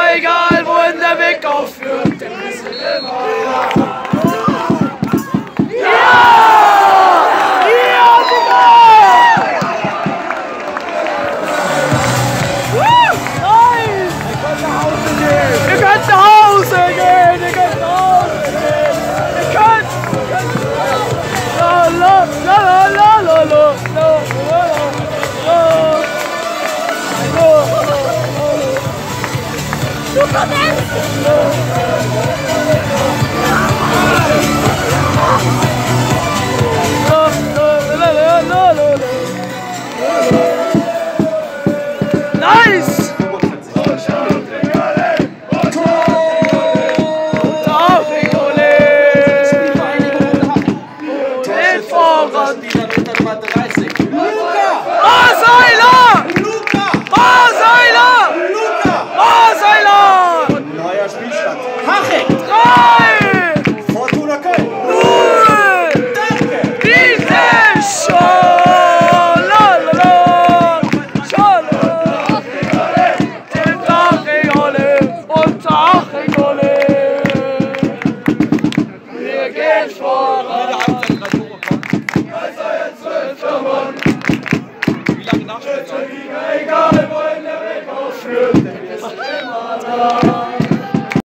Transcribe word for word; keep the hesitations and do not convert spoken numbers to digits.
egal wohin der Weg aufführt, denn wir sind immer da. Ja! Ja, Digga! Woo! Nice! Ihr könnt nach Hause gehen! Ihr könnt nach Hause gehen! Ihr könnt! La la la la la la la la Du kommst! Nice! Egal, wohin der Weg aufführt, denn wir sind immer da.